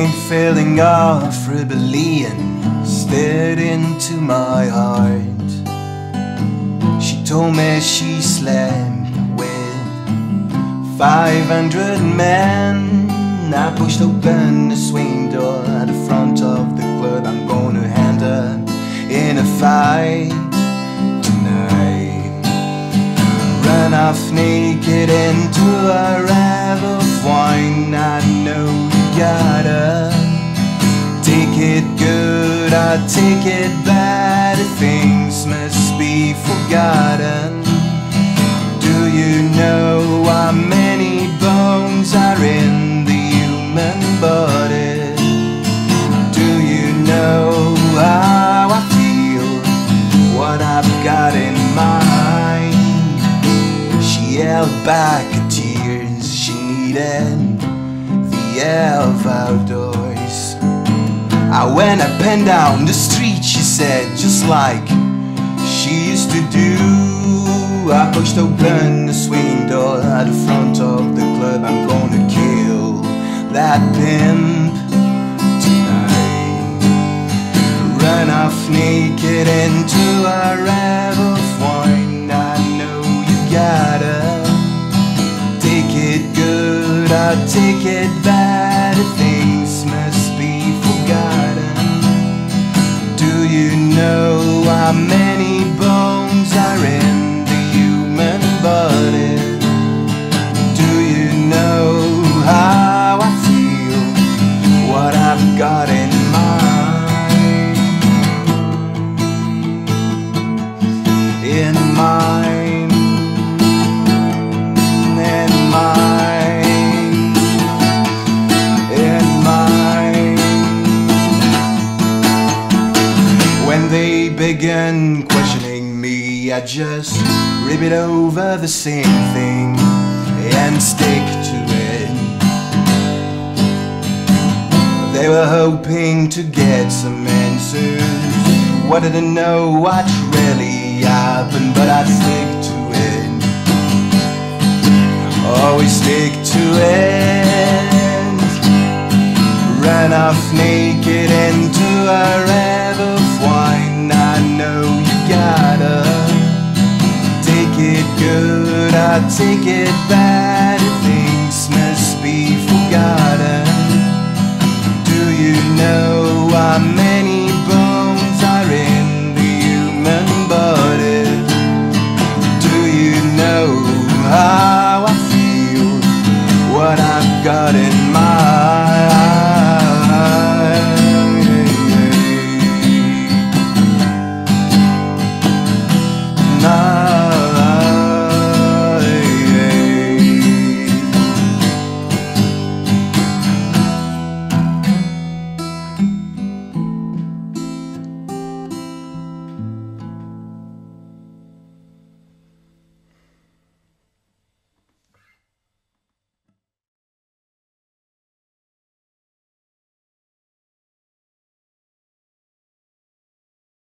strange feeling of rebellion stared into my heart. She told me she slept with 500 men. I pushed open the swing door at the front of the club. I'm gonna hand her in a fight tonight. Run off naked into a rev of wine. I know you gotta take it good, I take it bad. Things must be forgotten. Do you know how many bones are in the human body? Do you know how I feel, what I've got in mind? She held back her tears, she needed the air of outdoors. I went up and down the street, she said, just like she used to do. I pushed open the swing door at the front of the club. I'm gonna kill that pimp tonight. Run off naked into a rev of wine. I know you gotta take it good, I take it bad. Things must be forgotten. Do you know how many bones are in the human body? Do you know how I feel, what I've got in mind? In mind, in mind, in mind. When they began questioning me, I just repeat over the same thing and stick to it. They were hoping to get some answers, wanted to know what really happened, but I stick to it. Always stick to it. Ran off naked into a rev of wine. I know you gotta take it good, I take it bad. Things must be forgotten. Do you know how many bones are in the human body? Do you know how I feel, what I've got in